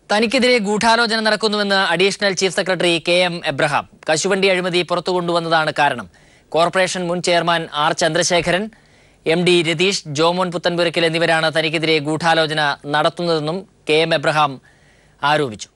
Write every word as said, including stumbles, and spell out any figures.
തനിക്കെതിരെ ഗൂഢാലോചന നടക്കുന്നുവെന്ന് additional chief secretary K M Abraham. കശുവണ്ടി അഴിമതി പുറത്തു കൊണ്ടുവന്നതാണ് കാരണം. കോർപ്പറേഷൻ മുൻ chairman R Chandrasekharan, M D Ratheesh, Jomon Puthenpurackal എന്നിവരാണ് തനിക്കെതിരെ ഗൂഢാലോചന നടത്തുന്നതെന്നും കെ എം എബ്രഹാം ആരോപിച്ചു.